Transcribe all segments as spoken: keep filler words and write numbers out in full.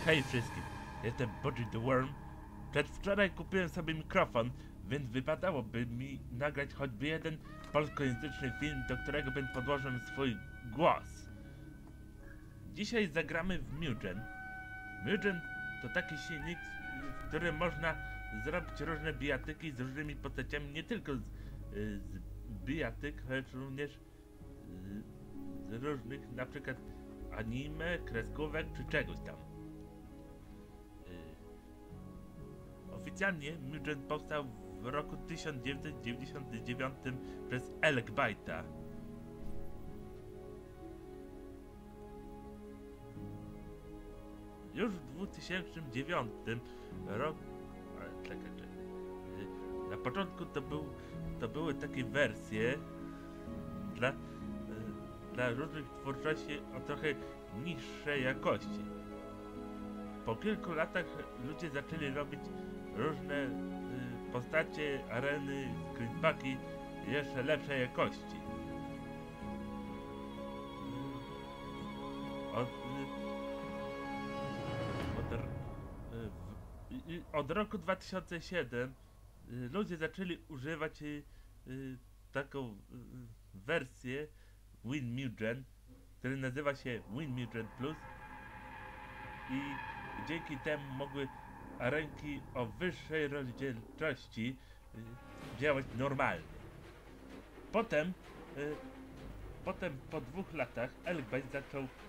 Hej wszystkim, jestem Bodgy the Worm. Przedwczoraj kupiłem sobie mikrofon, więc wypadałoby mi nagrać choćby jeden polskojęzyczny film, do którego bym podłożył swój głos. Dzisiaj zagramy w Mugen. Mugen to taki silnik, w którym można zrobić różne bijatyki z różnymi postaciami, nie tylko z, z bijatyk, lecz również z, z różnych, na przykład anime, kreskówek czy czegoś tam. Oficjalnie Mugen powstał w roku tysiąc dziewięćset dziewięćdziesiątym dziewiątym przez Elkbyte'a. Już w dwa tysiące dziewiątym roku... Ale czekaj, czekaj. Na początku to, był, to były takie wersje dla, dla różnych twórczości o trochę niższej jakości. Po kilku latach ludzie zaczęli robić różne y, postacie, areny, screenpaki jeszcze lepszej jakości. Od, od, y, od roku dwa tysiące siódmego y, ludzie zaczęli używać y, y, taką y, wersję WinMugen, który nazywa się WinMugen Plus, i dzięki temu mogły arenki o wyższej rozdzielczości y, działać normalnie. Potem, y, potem po dwóch latach Elkbyte zaczął y, y,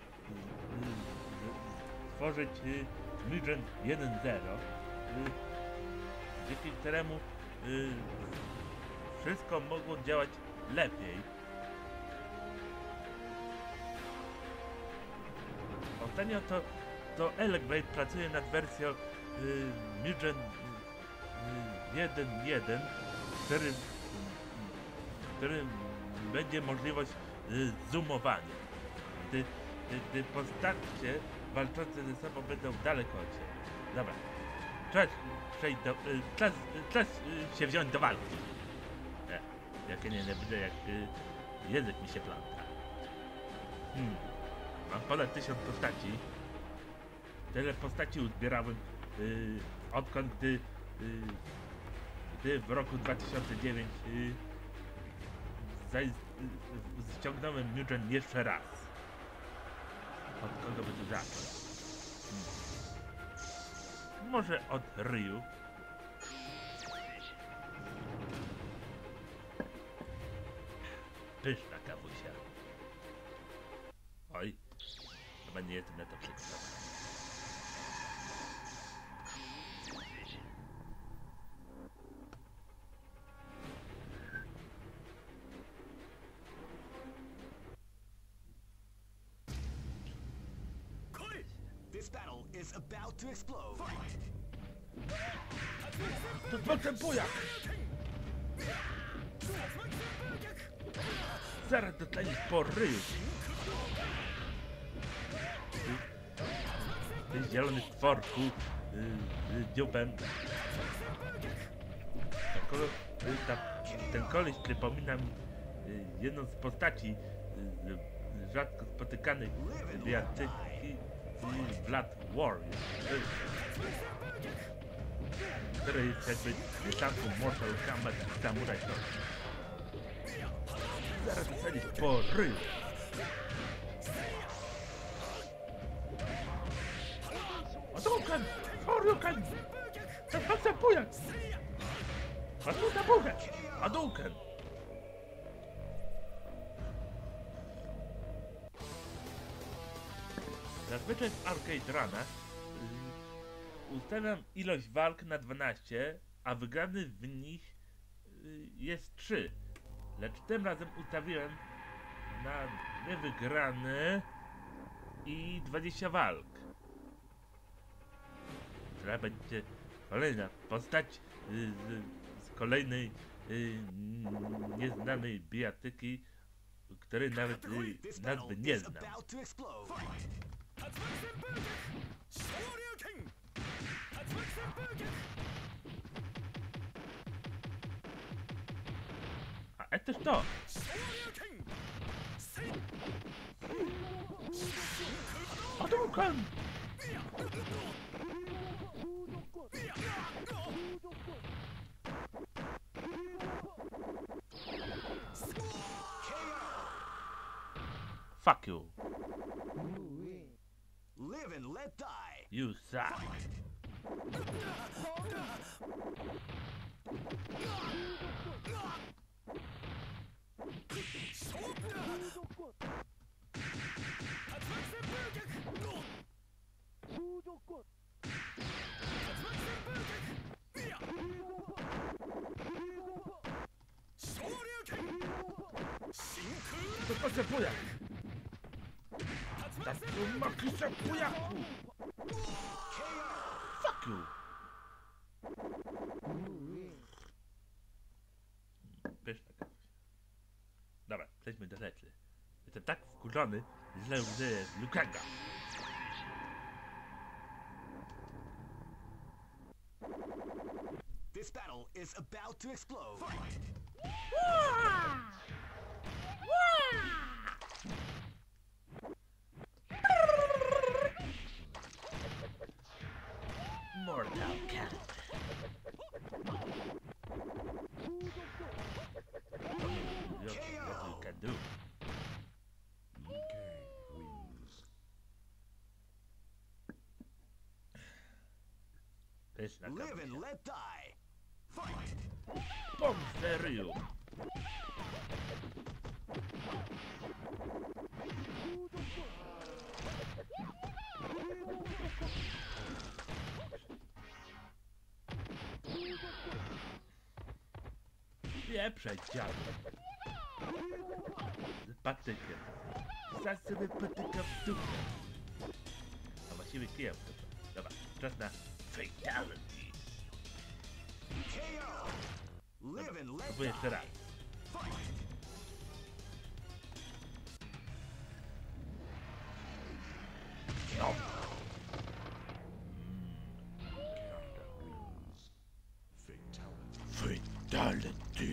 tworzyć y, Mugen jeden zero, y, dzięki któremu y, wszystko mogło działać lepiej. Ostatnio to to Elkbyte pracuje nad wersją y, Mugen jeden jeden, który, który będzie możliwość y, zoomowania, gdy, gdy, gdy postacie walczące ze sobą będą daleko od siebie. Dobra, czas przejść do... Y, czas, y, czas y, się wziąć do walki. E, jakie nie dobrze, jak y, język mi się pląta. Hmm. Mam ponad tysiąc postaci. Tyle postaci uzbierałem yy, odkąd gdy, yy, gdy w roku dwa tysiące dziewiątym yy, yy, ściągnąłem Mugen jeszcze raz. Od kogo by tu zacząć? Hmm. Może od Ryu. Pyszna kawusia. Oj, chyba nie jestem na to przygotowany. This battle is about to explode. To postępujak! Zaraz dostaniesz po ryju. Ty, ty zielony stworku, yy, yy, dziubem. Ten, kolo, yy, ta, ten koleś przypomina mi yy, jedną z postaci yy, yy, rzadko spotykanych bijatyki. Blood Warrior, który jest jakby tanką Mortal Kombat Samurai. Zaraz dostaniesz po ryju. Hadouken! Hadouken! To postępuje! Hadouken! Hadouken! Zazwyczaj w Arcade Runach yy, ustawiam ilość walk na dwanaście, a wygrany w nich yy, jest trzy. Lecz tym razem ustawiłem na dwie wygrane i dwadzieścia walk. Trzeba będzie kolejna postać yy, z, z kolejnej yy, nieznanej bijatyki, której nawet yy, nazwy nie znam. A это что? Hadouken! Fuck you. Live and let die. You suck. To postępuje. Tak to makisa pujaku. Fuck you. Pyszna kawa. Dobra, przejdźmy do rzeczy. Jestem tak wkurzony, że źle użyję Lukanga. This battle is about to explode. Mortal Kombat. What you can do. Pyszna Live kawa. and let die. Fight. Pomsteriu. Pieprzaj dziadu. Z patykiem. Zaś sobie patyka w dupę. A właściwie kijem. Dobra, czas na fatality. K O. Live and let Próbuję jeszcze raz. die. Fight. No. Fatality.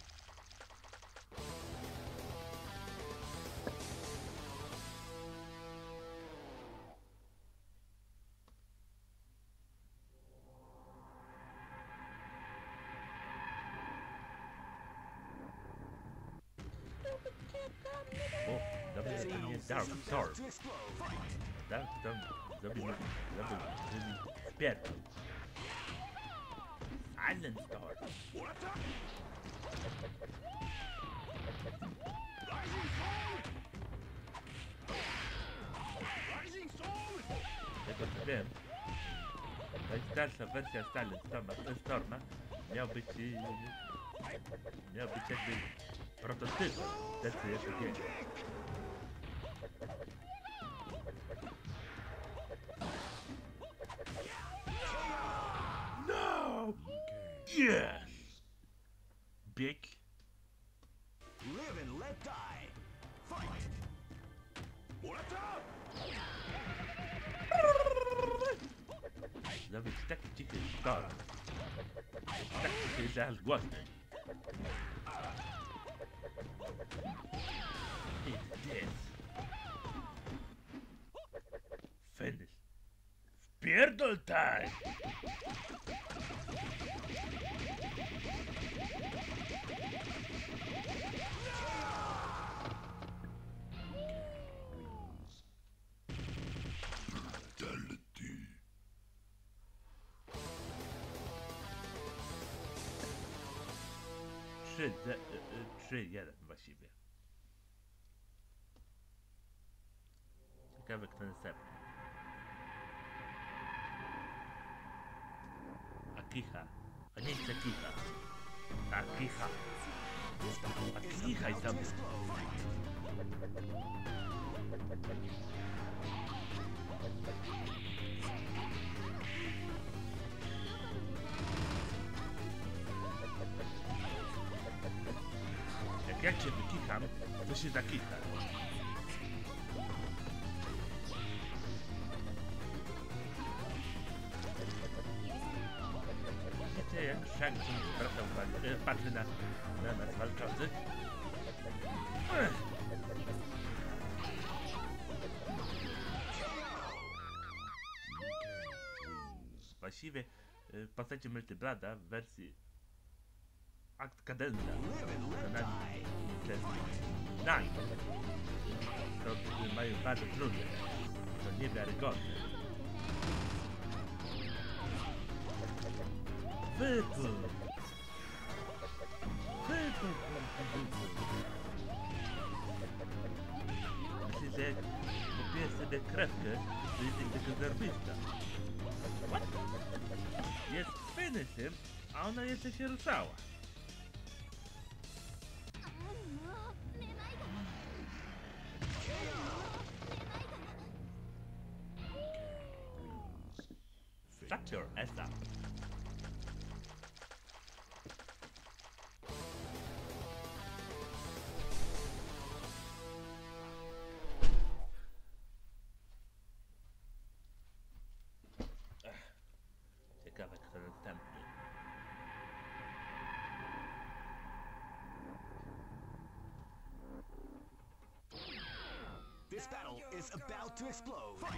O, dobrze, że tam jest Dark Storm. To explode. Fight. Dark Storm zrobił, zrobił, zrobił spierdol. Silent Storm. Tego co wiem, najstarsza wersja Silent Storma, Storma miał być, yy, miał być jakby prototypem decyzji drugiego. No! Yes! Big. Live and let die. Fight. Zrobić taki cichy storm. Tak cichy, że aż głośny. It's this. Finish. Spierdol time! trzy, trzy, jeden właściwie. Ciekawe kto następny. Akiha. A nie jest Akiha. Akiha. Akiha i tam. Jak ja cię wykicham, to się zakicha. Wiecie jak Shang Tsung e, patrzy na, na nas walczących? właściwie y, w postaci Multibrada w wersji Akt Cadenza na Nintendo Nine. To y, mają bardzo trudne, to niewiarygodne. Wypół! Wypół! Myślę, że jak kupię sobie krewkę, to jest tylko zarobista. What? Jest finishem, a ona jeszcze się ruszała. Shut your ass up. Ciekawe, kto następny. This battle is about to explode. Fight!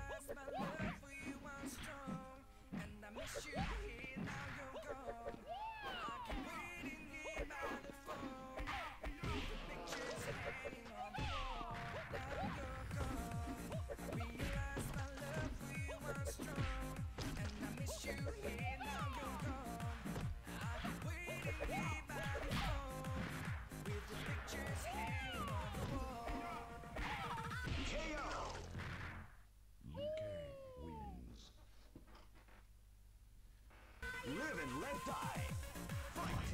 Live and let die. Fight!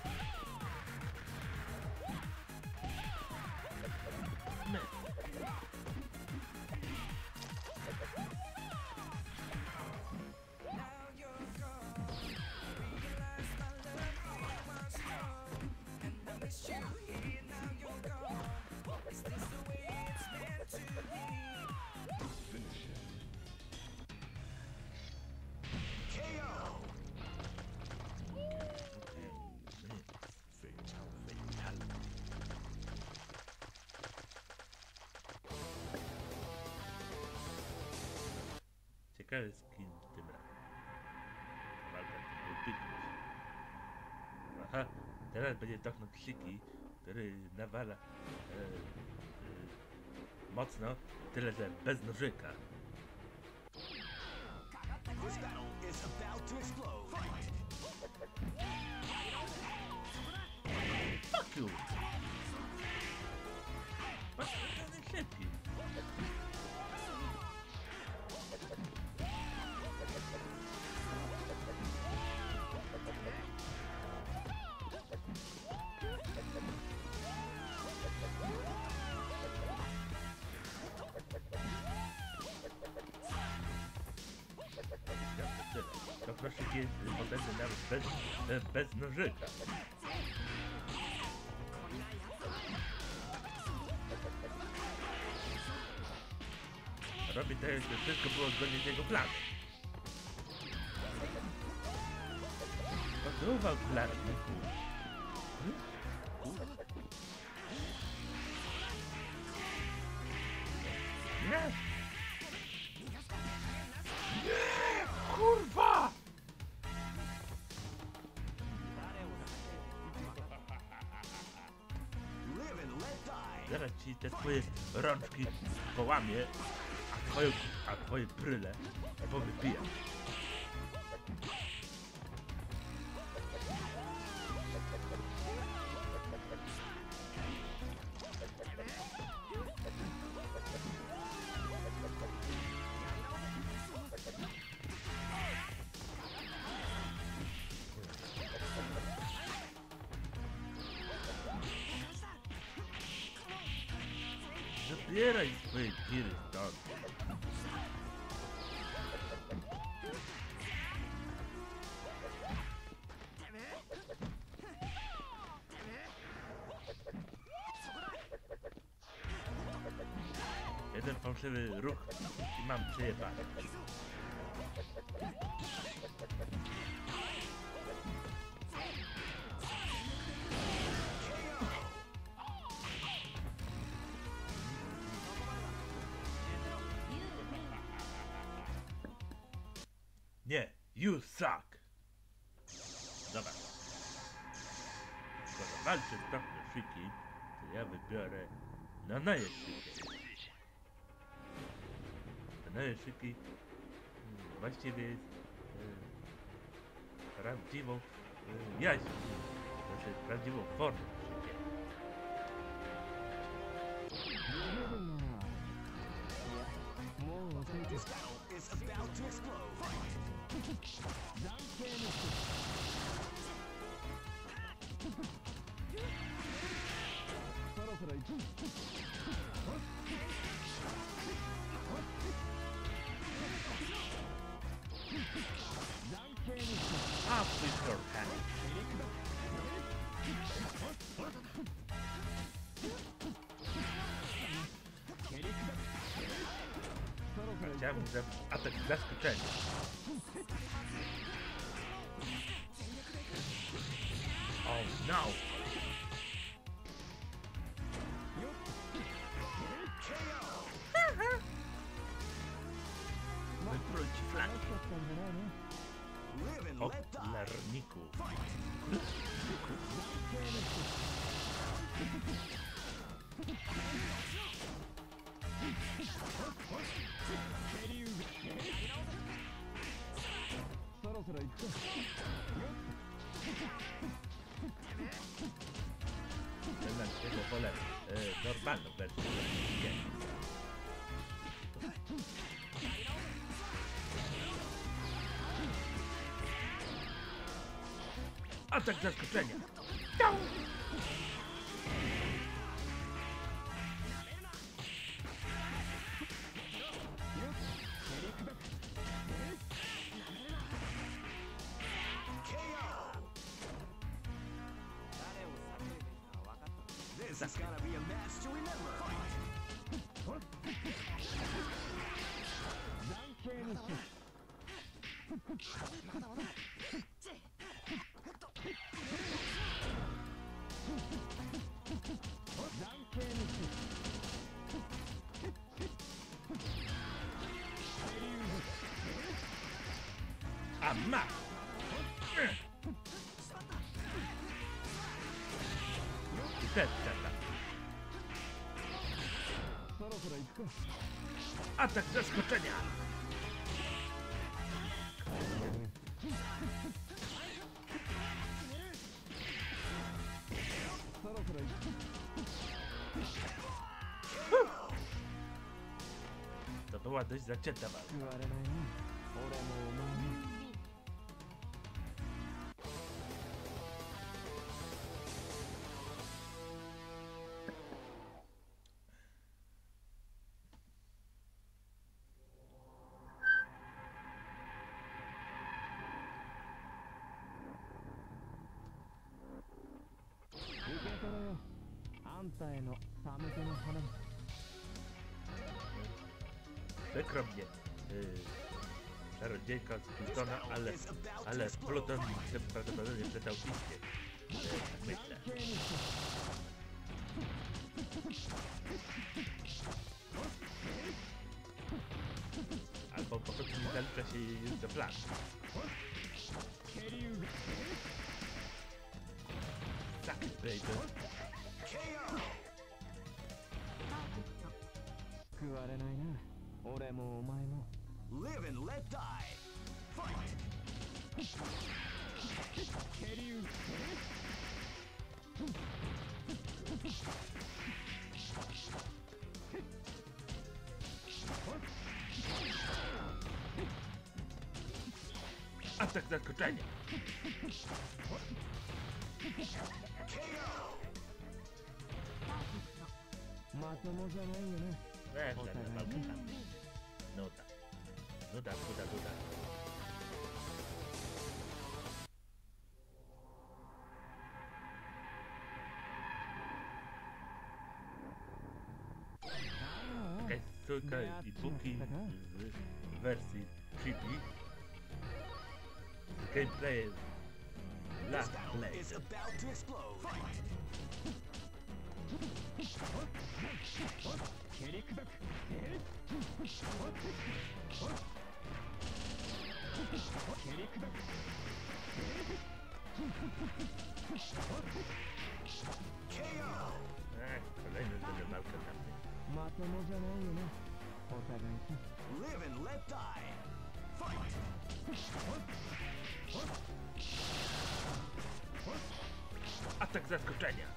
My. Ciekawy skin tym razem. Walka to piknąć. Aha, teraz będzie dochnął krzyki, który nawala e, e, mocno, tyle że bez nożyka. This battle is about to explode. Fight! Fuck you! Masz to najlepiej. To proszę jest potężny nawet bez, bez nożyka. Robi to, że wszystko było zgodnie z jego planem. Podobał plan. Nie! Nie! Kurwa! Live and let die. Zaraz ci te twoje rączki połamie, a twoje, a twoje bryle powypijam. Zabieraj swoje giry stąd. Jeden fałszywy ruch i mam przejebane. Nie, You suck! Dobra. Skoro walczy z Doktor Shiki, to ja wybiorę Nanae Shiki. Nanae Shiki hmm, właściwie jest e, prawdziwą e, jaźń. Znaczy prawdziwą formę Shiki. This battle is about to explode. Fight! そろそろ行く。 Up with your hand. Chciałbym zrobić atak zaskoczenia. Oh no! Wykróć flank. Live and O let die. larniku. Jednak tego wolę e, normalną wersję. Nie. Atak zaskoczenia. This is gonna be a match to remember. Fight! A ma! I też czeka. Atak zaskoczenia! To była dość zacięta walka. Przykro mnie, yy, czarodziejka z Plutona, ale, ale Pluton prawdopodobnie przed autyście. Yy, tak myślę. Albo po prostu nie zalicza się już do planu. Suck it, baby. 救われないな。俺もお前も。 Live and let die. Fight! Atak zaskoczenia! まともじゃないよね。 Weź na walkę tam. Nuda. Nuda, nuda, nuda. Jakaś trójka i dwójki w wersji Chibi. Z gameplayem Last This battle Blade. is about to explode. Fight! Ech, kolejny będzie walka na mnie. まともじゃないよなお互いさ Live and let die. Fight. Atak zaskoczenia.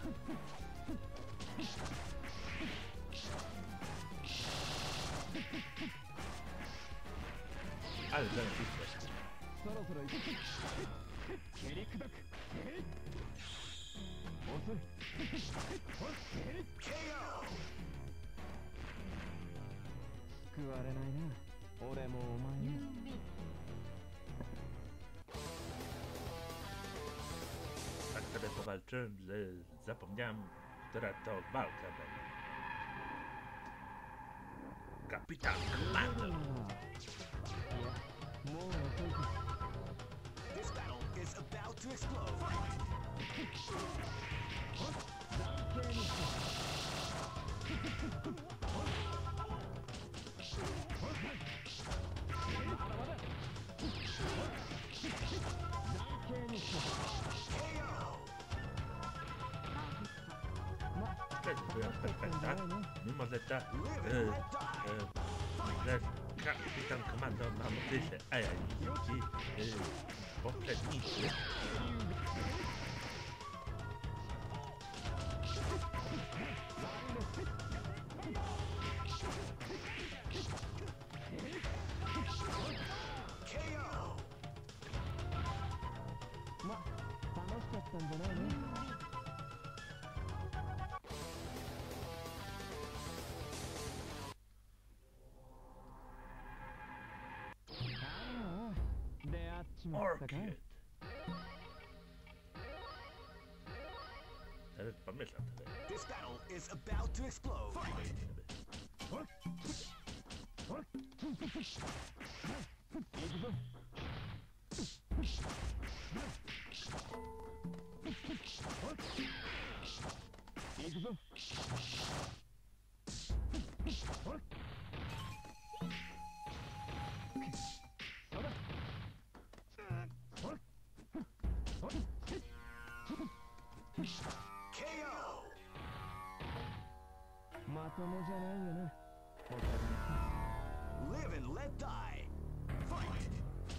Ale zarobiste. そろそろ行く蹴り砕く遅い K O. 救われないな俺もお前も Tak sobie powalczyłem, że zapomniałem, która to walka będzie. Kapitan Komando! いやもう遅いか This battle is about to explode. Fight. ダンケーにし Też byłem perfekta, mimo że ta... E, e, że Kapitan Komando ma motywę, a ja nie ci e, poprzednicy. K O. ま楽しかったんじゃないの ああ出会っちまったか Orchid! Teraz pomyślam tutaj. This battle is about to explode. Fight. 行くぞ 行くぞ K O. まともじゃないよなお互いさ Live and let die. Fight.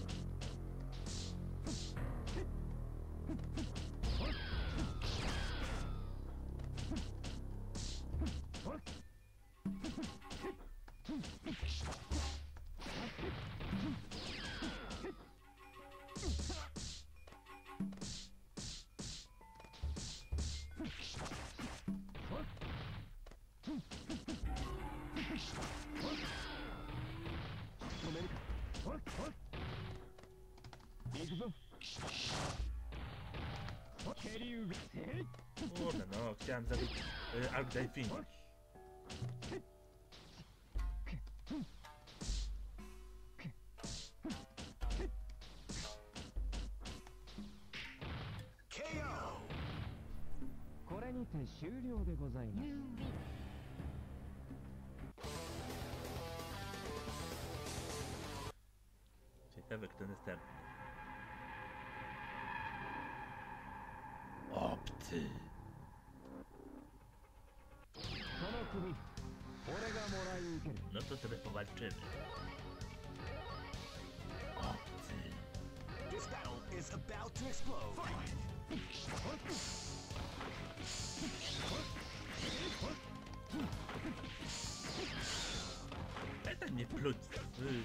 Kurde no, chciałem zrobić y, Arc Day Finish. K O. これにて終了でございます Ciekawe kto następny. Obcy. その首俺がもらい受ける No to sobie powalczymy. Obcy. This battle is about to explode. Fight. Daj mnie pluć. y, y.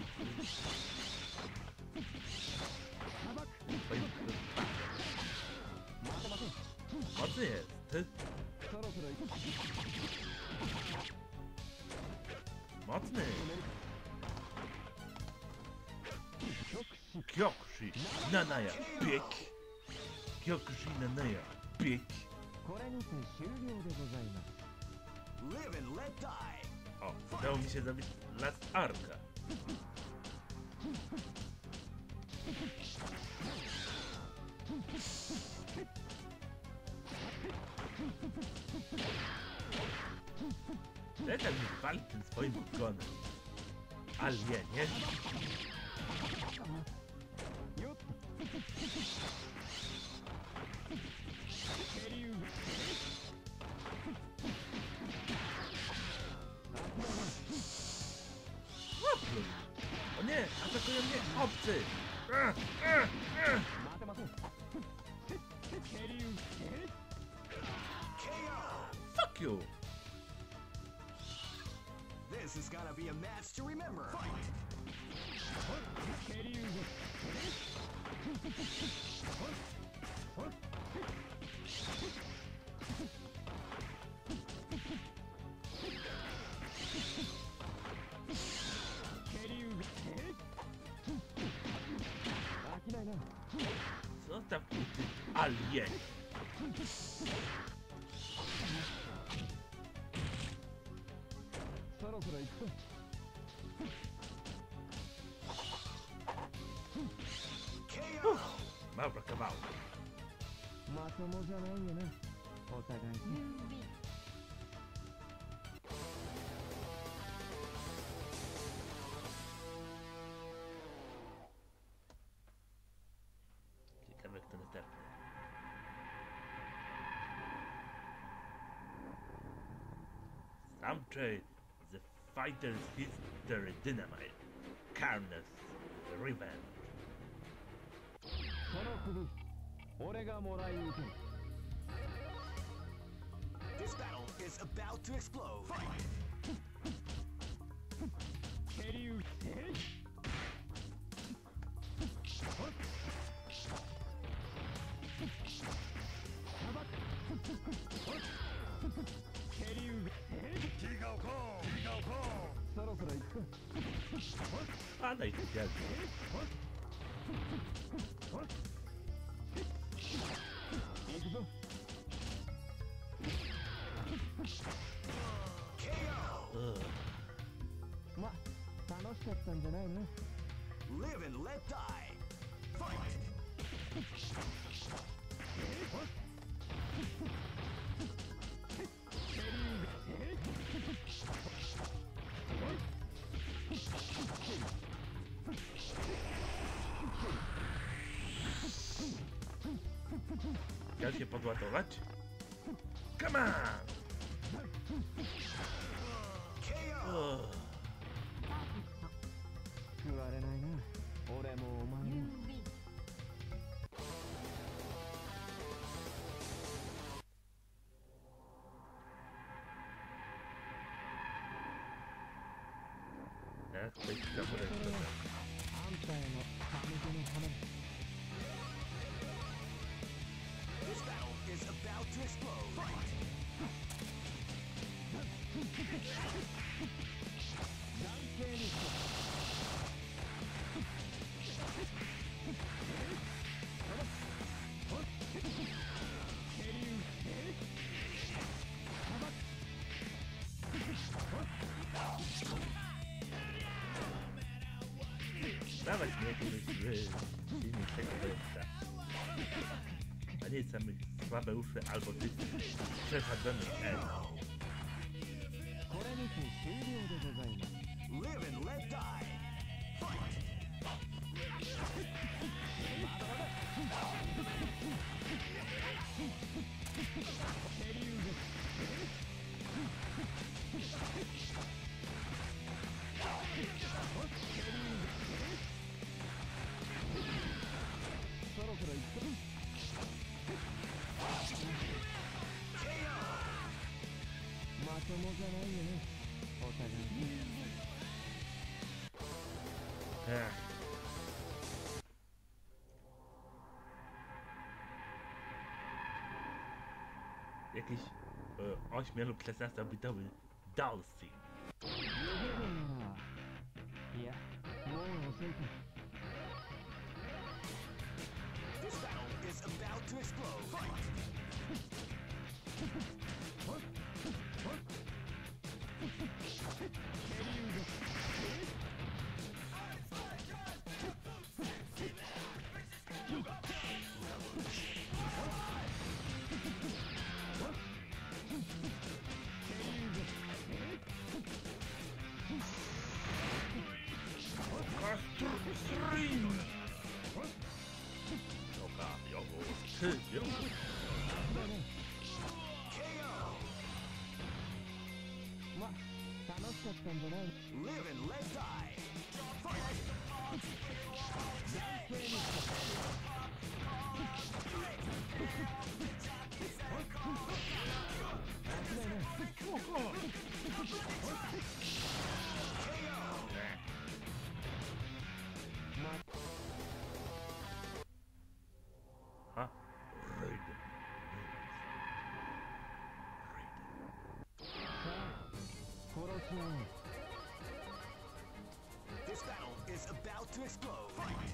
Twoim pluć. Mocny jest. Ty. そろそろ行く Mocny. 直視 Kyokushi Nanaya Piek. Kyokushi Nanaya Piek. これにて終了でございます Live and let die. O, udało mi się zrobić Last Arka. Letal mi wali tym swoim ogonem. Alienie. Atakują mnie obcy! Ech, ech, ech. 待てませんケリュウ K O! Fuck you! This is gonna be a match to remember. Fight! ケリュウ ケリュウ 飽きないな Zostaw mnie, ty alien! そろそろ行く K O! Mało brakowało. まともじゃないよなお互いに Ciekawe kto następny. Soundtrack The Fighter's History Dynamite. Carnage Revenge. その首俺がもらい受ける This battle is about to explode. Fight! ケリュウ ケリュウ そろそろ行く A no i specjalnie. 行くぞ K O! Ugh. ま楽しかったんじゃないの Live and let die. Fight! Chciał się podładować? Come on! K O! Ugh. 救われないな俺もお前も Tak, to jest dobre. あんたへの寒気の花 This battle is about to explode. Fight! 男性にして Dawać mnie jakiegoś silniejszego wręcza. A nie samych słabe uszy albo tych przesadzonych L. これにて終了でございます Live and let die. Fight! ケリュウ そろそろ行く K O! まともじゃないよねお互いに Ech. Jakiś e, ośmiu lub szesnastobitowy Dalsing. 逃げるならいやもう遅いか This battle is about to explode. Fight! つよ K O! ま楽しかったんじゃない Live and let die. Fight! Ha? Raiden. This battle is about to explode. Fight!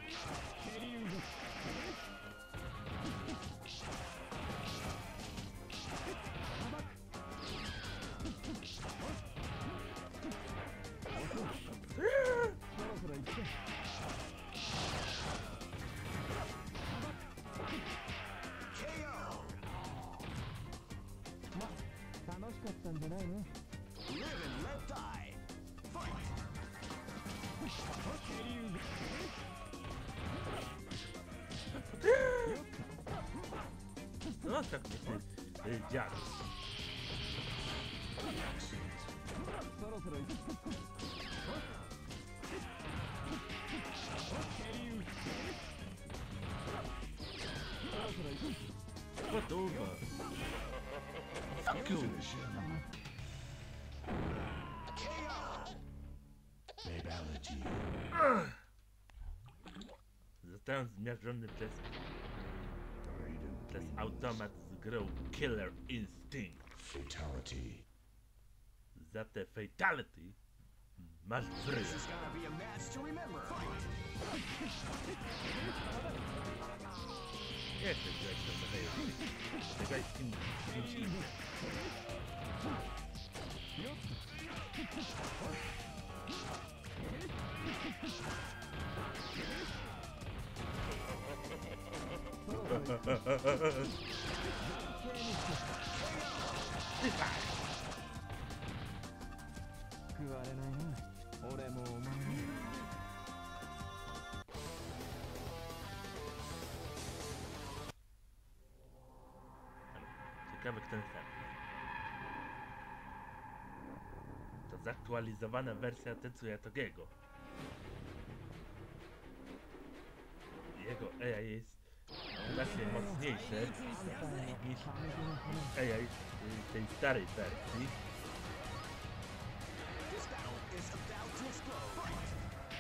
Live and let die. Fight! zostaw mnie, ty, ty dziadu. Gotowa. Fuck you. Zostałem zmiażdżony przez, przez automat z grą Killer Instinct. Fatality. Za te fatality masz wryj. This is gonna be a match to remember. Fight! Nie chcę grać na fatality. Chcę grać z kim, z kimś innym. Ciekawy kto jest ten. To zaktualizowana wersja Tetsuya Togiego. Jego A I jest znacznie mocniejsze niż A I tej starej wersji. This battle is about to explode. Fight!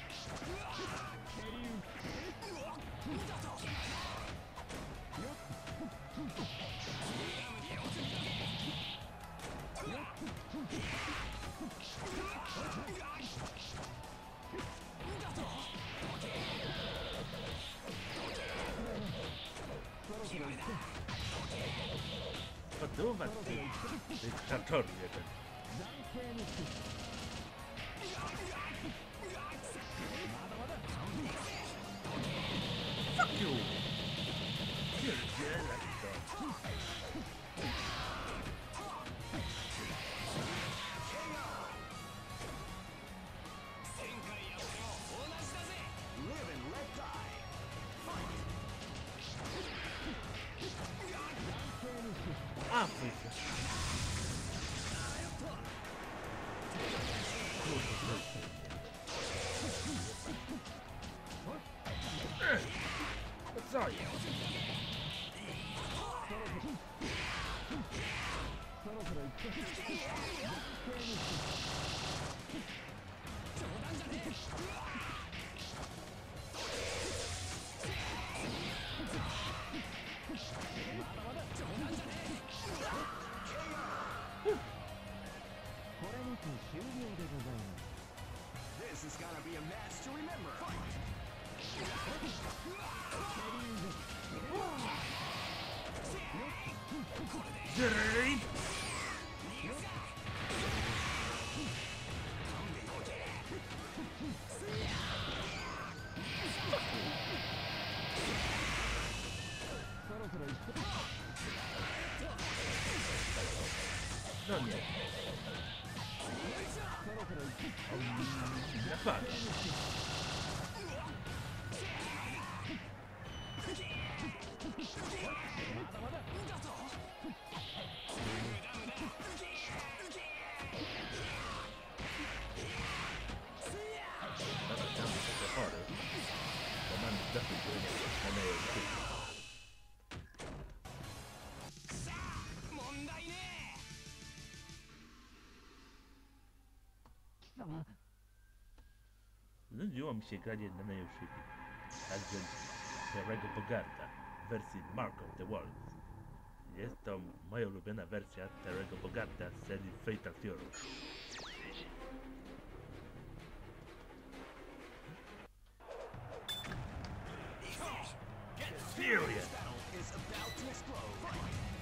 Podoba ty, ty krzaczornie ten. Fuck you! Pierdzielę to. Live and let die. Fight! Afryka. To co jest? This is gonna be a match to remember. Fight! Drip! No nie. Napada. Nawet tam jest trochę chory. Nudziło mi się granie na najlepszych. Także Terrego Bogarta w wersji Mark of the Wolves. Jest to moja ulubiona wersja Terrego Bogarta z serii Fatal Fury. Furious! Is about to explode.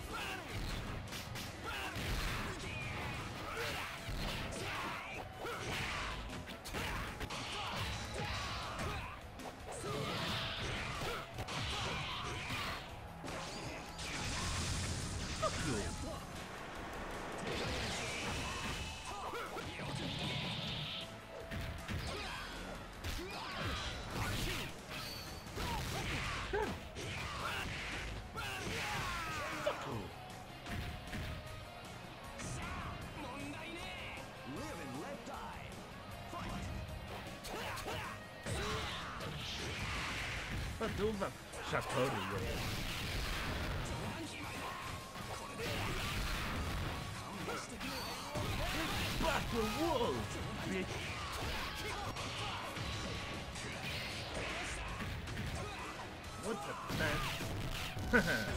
Live and let die. Fight. Paduwa, szatory jest. Battle Wolf! Bitch. What the man?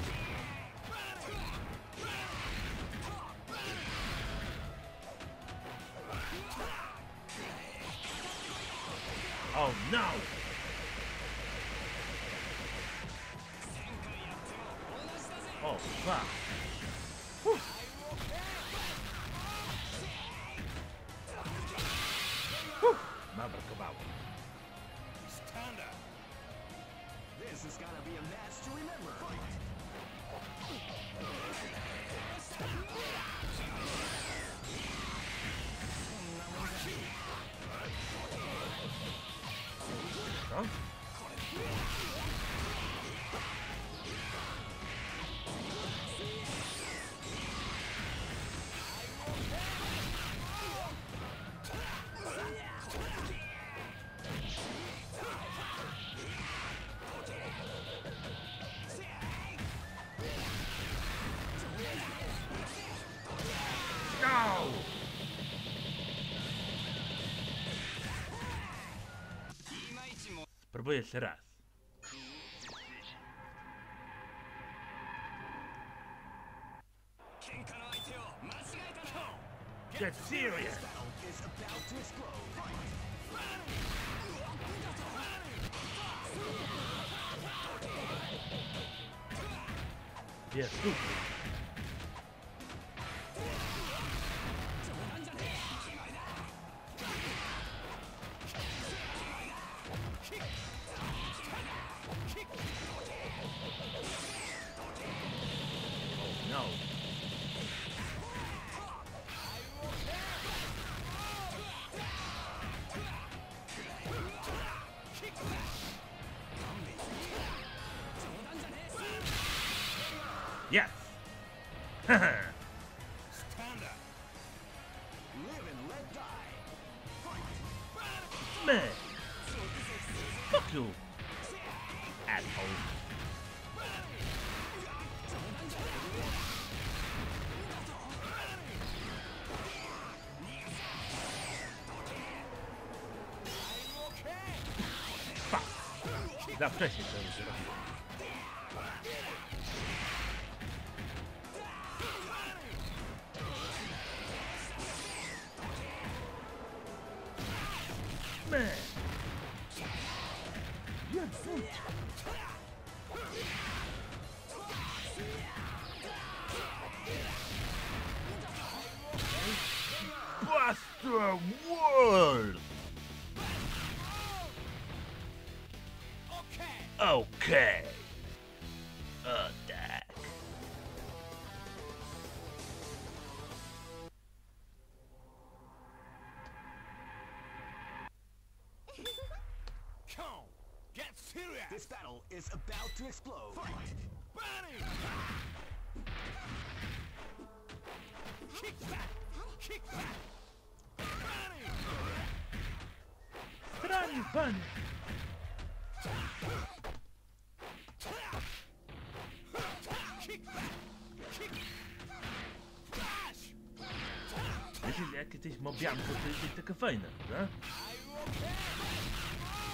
Oh no! Oh fuck! Whew. Whew. Mam brakowało. This is gonna be a match to remember. Fight. Co? No! Spróbuję jeszcze raz. Get serious! Is about to explode. Jest super. No. Yes! Haha! Live and let die. Man! Fuck you! Asshole! Fuck! Za wcześnie to już zrobiłem. Man! You're a bitch! Buster World! Okay! Attack! This battle is about to explode. Fight. Strani panie! Wiecie, jak jesteś mobianką, to jest taka fajna, prawda?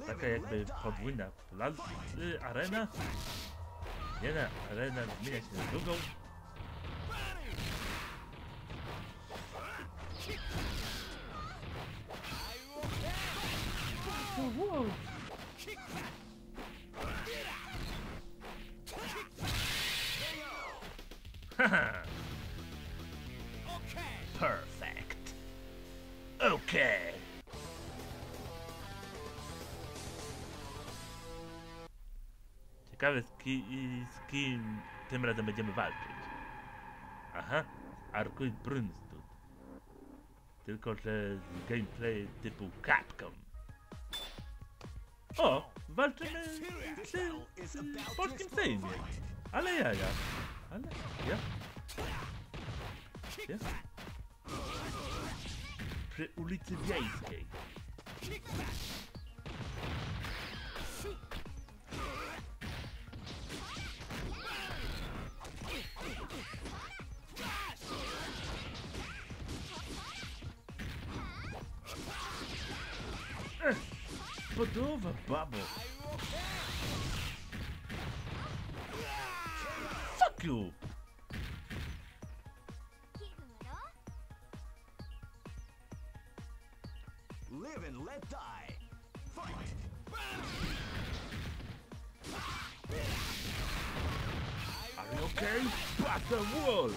taka jakby podwójna plaz... Y, arena. Jedna arena zmienia się na drugą. Wow. Haha. Perfect. Okay. Ciekawe z, ki z kim tym razem będziemy walczyć. Aha, Arcade Brunstad. Tylko że z gameplay typu Capcom. O, walczymy przy, w polskim Sejmie. Ale ja, ja. Ale ja. Ja. Przy ulicy Wiejskiej. Ech, podoba, babo. Fuck you! Live and let die. Fight. Are you okay? Pass the wall!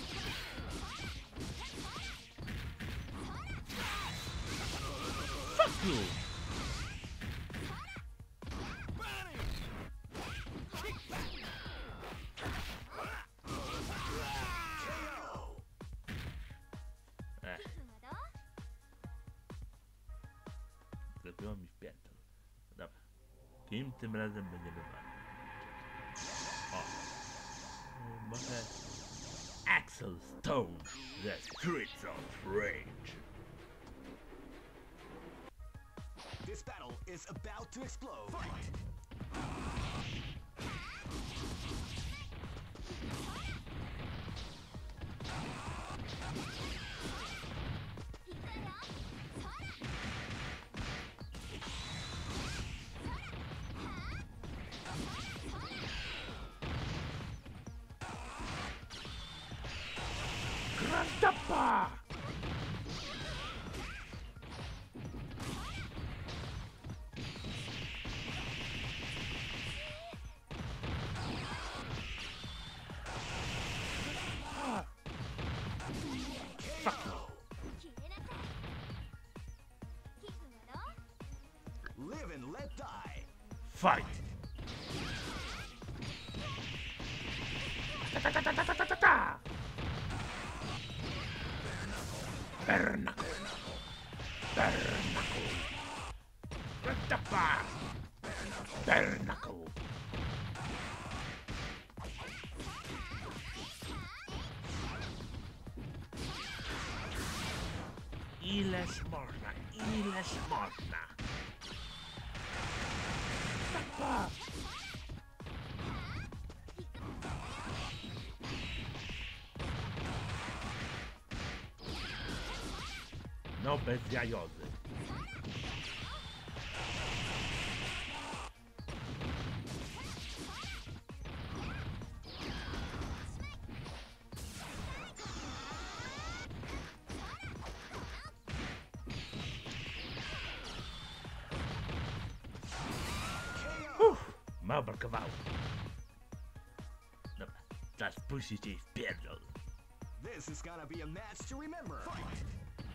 Fuck you! Ech. Zrobiło mi w piętol. Dobra. Kim tym razem będziemy walczyć? O. Może... Axel Stone, The Streets of Rage. This battle is about to explode. Fight. Grandapa! Live and let die. Fight! Ta ta ta ta ta ta ta ta! Bernacle! Bernacle! Grandapa! Bernacle! Ileż można, ileż można! Grandapa! No bez jajozy. Uff, mało brakowało. Dobra, czas puścić jej w pierdol. This is gonna be a match to remember. Fight.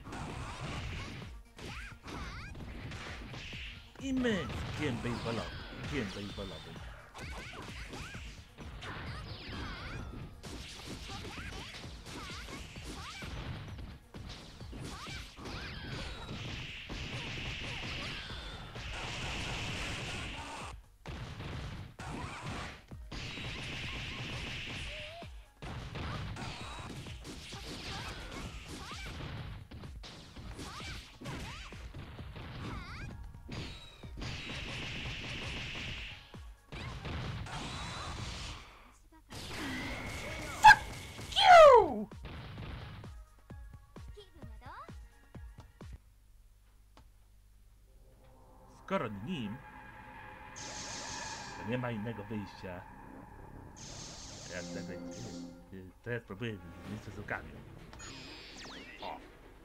I my z kiem bejsbolowym, kiem bejsbolowym. Skoro nim nie ma innego wyjścia. Ja tego, teraz próbuję z Suzukami. O!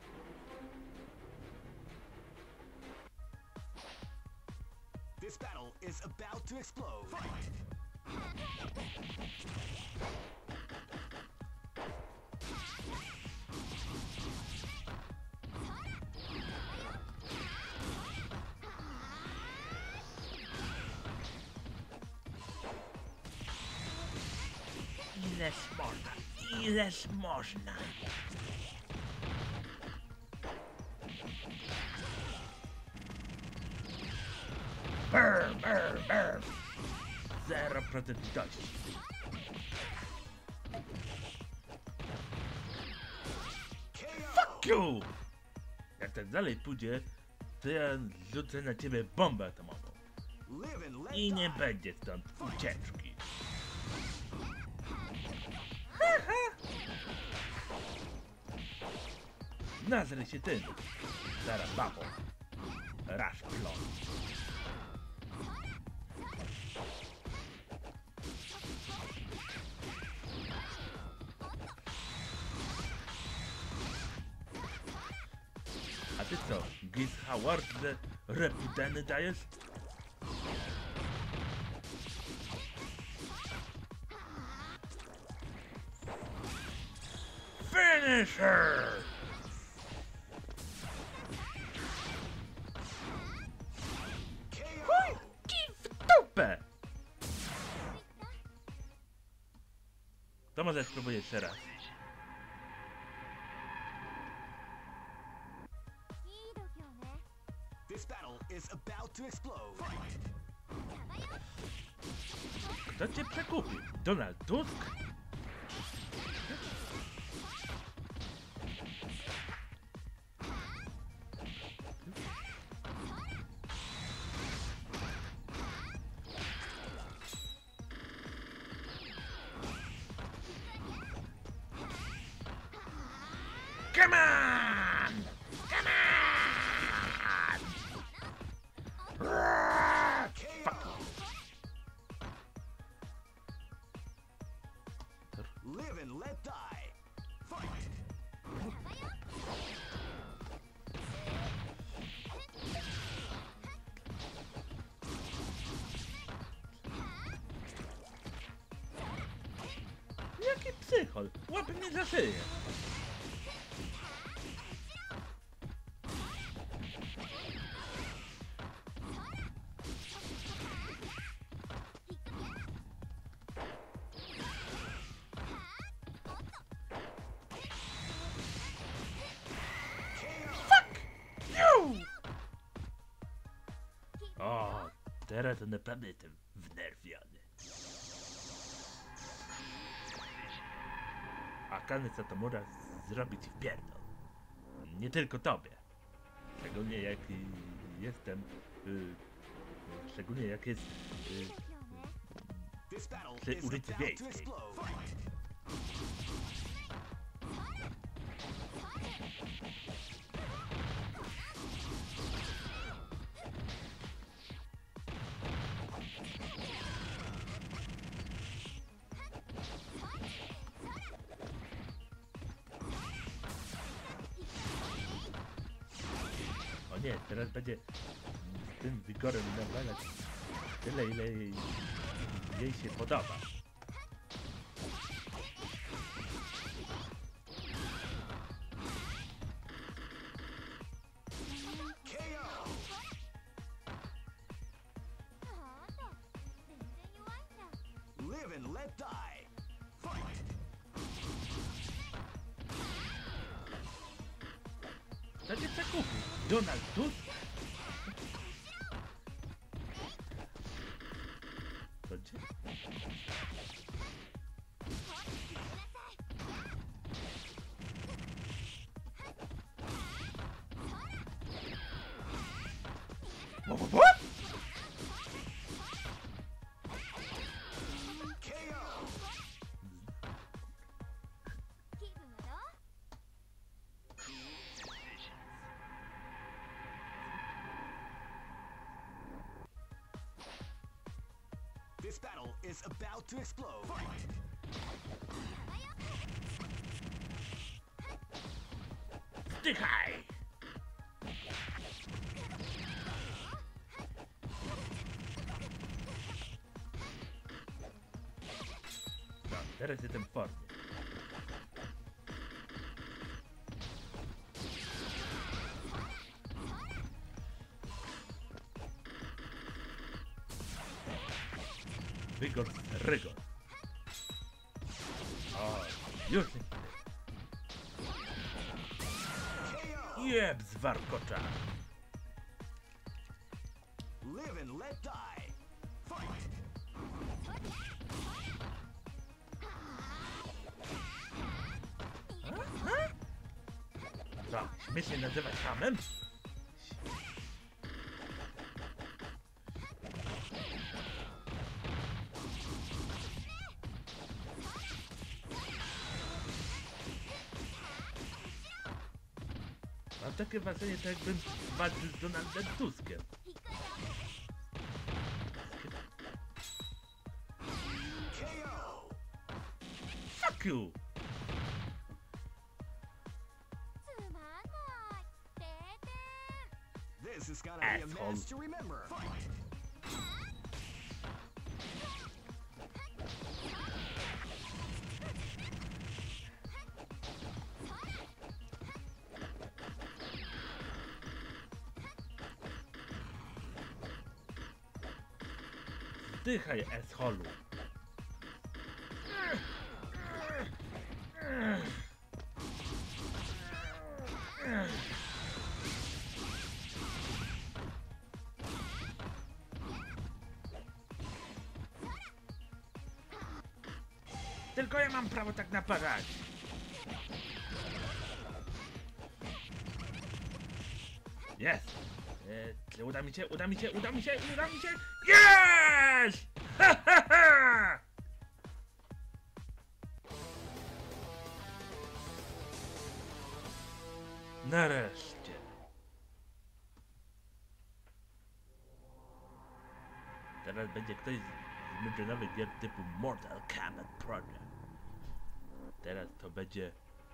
This battle is about to explode. Fight! Ileż można, ileż można. Brr, brr, brr. Zero procent litości. Fuck you! Jak tak dalej pójdzie, to ja rzucę na ciebie bombę atomową. Live and let I nie die. będzie stąd ucieczki. Nazrę się tym. Zaraz babo. Rasz plon. A ty co? Giz Howard the reputany dajesz? Finisher! Chuj! Kij w dupę! To może spróbuję jeszcze raz. This battle is about to explode. Fight! Kto cię przekupił? Donald Tusk? Come on! Come on! Fuck you. Live and let die. Fight! Jaki psychol? Łapie mnie za szyję. Fuck you! O, teraz to naprawdę jestem wnerwiony. Akane Satomura zrobi ci wpierdol. Nie tylko tobie. Szczególnie jak y, jestem... Y, szczególnie jak jest... Y, This battle przy is ulicy about to Wiejskiej. explode. Fight! O nie, teraz będzie z tym wigorem nawalać tyle, ile jej, jej się podoba. K O! Live and let die. Fight! To cię przekupił. Donald Tusk? To cię? What? K O! battle is about to explode. Fight! Zdychaj! No, teraz jestem w formie. Wygor, rygor. O, już nie. Jeb, zwarkocza. Live and let die. Fight! Co, śmiesznie nazywać hamem? Mam takie wrażenie, tak jakbym walczył z Donaldem Tuskiem. K O! Fuck you! This is gonna be a Asshole. match to remember. Fight! Zdychaj, esholu. Tylko ja mam prawo tak napadać. Jest! E, czy uda mi się, uda mi się, uda mi się, uda mi się! Jest! Ha, ha, ha! Nareszcie. Teraz będzie ktoś z międzynarodowych gier typu Mortal Kombat Project. Teraz to będzie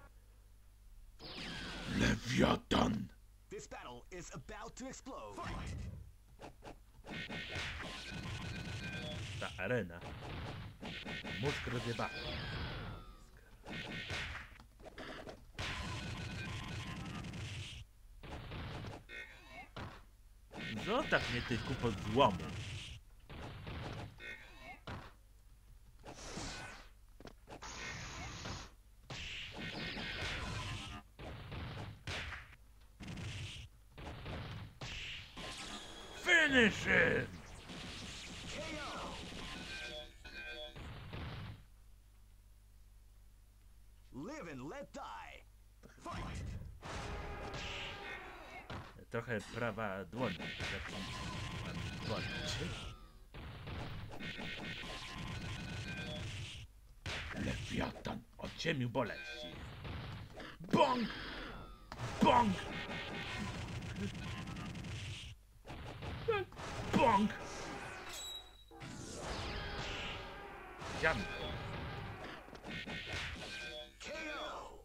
Lewiatan. This battle is about to explode. Fight! Ta arena. Mózg rozjebany. Zostaw mnie, ty kupo złomu. Finish him! K O! Live and let die. Fight! Trochę prawa dłoń. Dłoń. Lewiatan od ciemiu boleści. Bong! Bong! Bong! Ziamko. K O!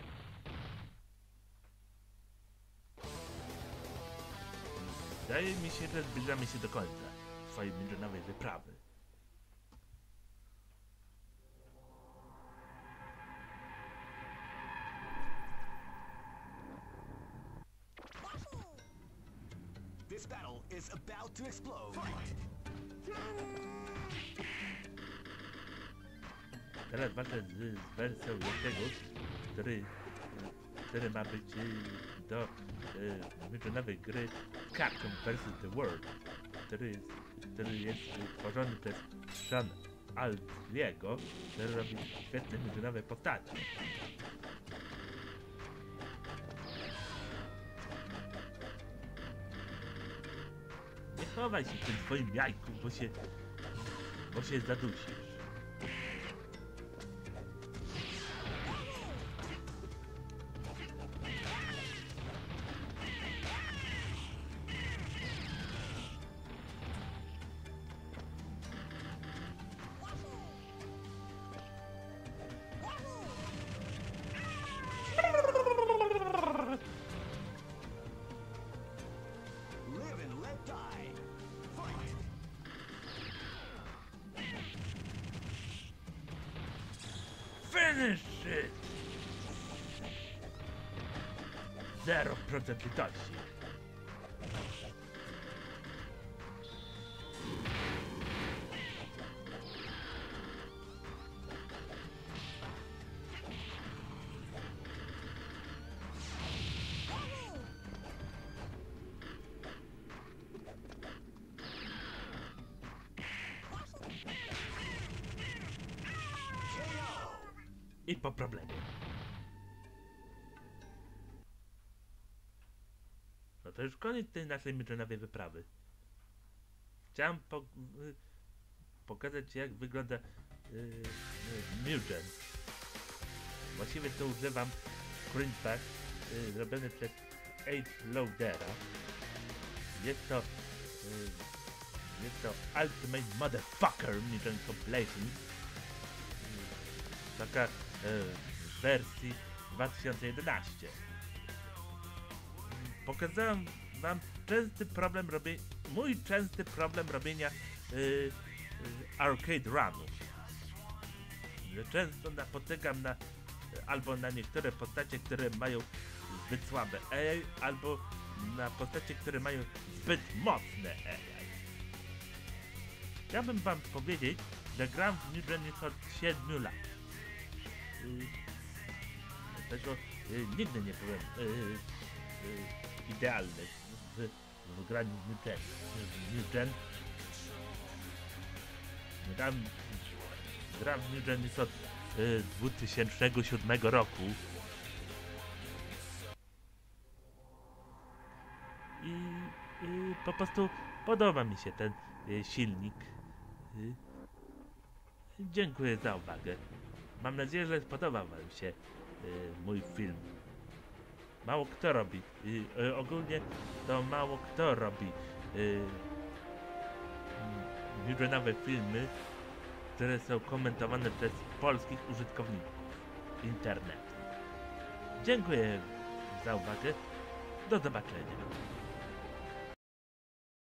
Wydaje mi się, że zbliżamy się do końca swojej międzynarodowej wyprawy. This battle is about to explode. Fight! Teraz walczę z, z wersją jakiegoś, który, który ma być y, do y, międzynarodowej gry Capcom versus. The World, który jest, który jest y, tworzony przez Sean Aldiego, który robi świetne międzynarodowe postacie. Nie chowaj się w tym swoim jajku, bo się, bo się zadusisz. Finish it! Zero procent litości. I po problemie. No to już koniec tej naszej Midgenowej wyprawy. Chciałem po, y, pokazać ci, jak wygląda y, y, Midgen. Właściwie to używam screenpack y, zrobiony przez Age Loadera. Jest to y, jest to Ultimate Motherfucker Midgen Compilation. Y, taka w wersji dwa tysiące jedenaście. Pokazałem wam częsty problem robienia, mój częsty problem robienia yy, yy, arcade runów. Że często napotykam na albo na niektóre postacie, które mają zbyt słabe A I, albo na postacie, które mają zbyt mocne A I. Chciałbym wam powiedzieć, że gram w Midgen już od siedmiu lat. Yy, dlatego yy, nigdy nie byłem yy, yy, idealny w, w graniu w Midgen. W Midgen gram, gram w Midgen już od yy, dwa tysiące siódmego roku. I yy, po prostu podoba mi się ten yy, silnik. Yy. Dziękuję za uwagę. Mam nadzieję, że spodobał wam się y, mój film. Mało kto robi. Y, y, ogólnie to mało kto robi y, Midgenowe filmy, które są komentowane przez polskich użytkowników internetu. Dziękuję za uwagę. Do zobaczenia.